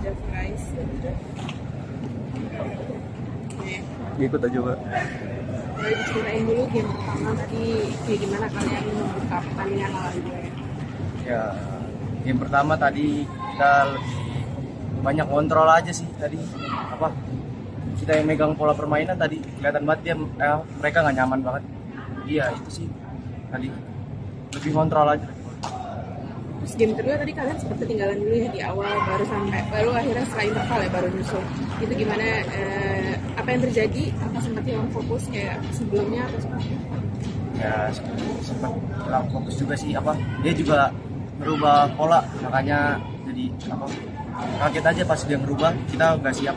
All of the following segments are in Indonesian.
Fries. Ikut aja, Mbak. Boleh diceritain dulu game pertama tadi kayak gimana kalian membuka pertandingan lawan gue? Ya, game pertama tadi kita lebih banyak kontrol aja sih tadi. Kita yang megang pola permainan tadi kelihatan banget mereka nggak nyaman banget. Iya itu sih tadi lebih kontrol aja. Terus game kedua tadi kalian sempat ketinggalan dulu ya di awal, baru akhirnya setelah interval ya baru nyusul. Itu gimana? Apa yang terjadi? Apa sempat hilang fokus kayak sebelumnya atau seperti? Ya sempat hilang fokus juga sih dia juga merubah pola, makanya jadi kaget aja pas dia merubah, kita nggak siap.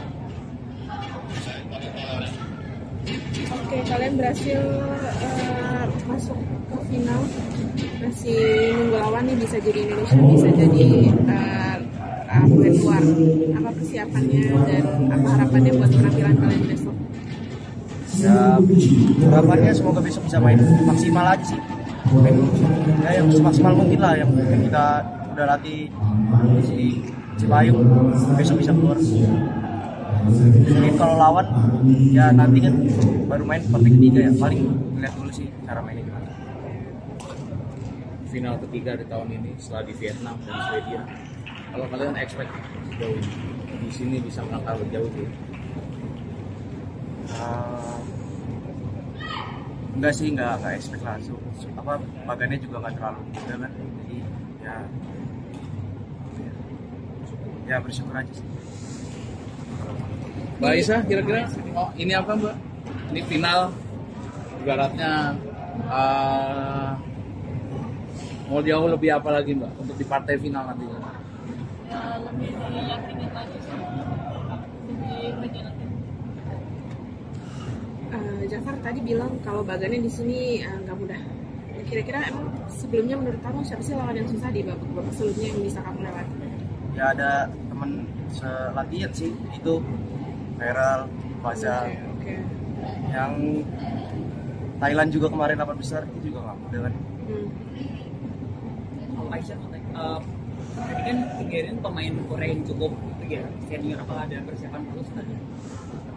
Oke, kalian berhasil masuk ke final. Masih nunggu lawan nih, bisa jadi Indonesia, bisa jadi poin luar. Apa persiapannya dan apa harapannya buat penampilan kalian besok? Ya harapannya semoga besok bisa main maksimal aja sih. Ya yang semaksimal mungkin lah, yang mungkin kita udah latih di Cipayung, besok bisa keluar. Mungkin kalau lawan ya nanti kan baru main partai ketiga ya, paling lihat dulu sih cara mainnya gimana. Final ketiga di tahun ini setelah di Vietnam dan Swedia. Kalau kalian expect jauh ini di sini bisa melangkah lebih jauh sih? Enggak sih, enggak expect langsung. Bagannya juga nggak terlalu muda kan, jadi ya bersyukur aja sih. Mbak Aisyah, kira-kira ini apa Mbak? Ini final, ibaratnya mau jauh lebih apa lagi Mbak untuk di partai final nanti? Lebih diyakinin lagi sih, lebih berjalan. Jafar tadi bilang kalau Bagannya di sini nggak mudah. Kira-kira emang sebelumnya menurut kamu siapa sih lawan yang susah di babak sebelumnya yang bisa kamu lewati? Ya ada teman selatihan sih, itu Feral, Faza. Okay. Yang Thailand juga kemarin 8 besar itu juga nggak mudah kan. Aisyah, tadi kan Tigerin pemain Korea yang cukup senior, apa ada persiapan khusus tadi?